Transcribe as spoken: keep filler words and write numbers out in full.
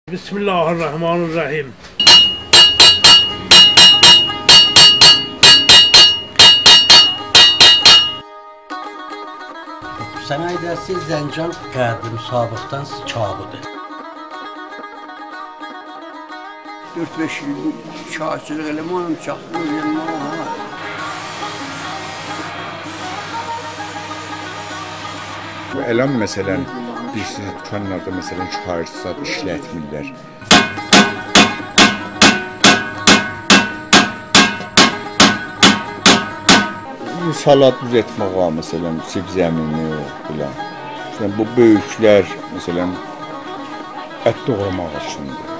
Bismillahirrahmanirrahim. Sənayedəsi Zəncan qədi müsabiqdən kabıdır. dörd beş il şahitçilik eləməyəm, çaxtım yanına. Bu elan məsələn, birisi dükanlarda məsələn kifayət zat işlətmirlər. Salat düzəltmək var məsələn, sib zəmini filan. Yəni bu böyüklər məsələn ət doğramaq üçündür.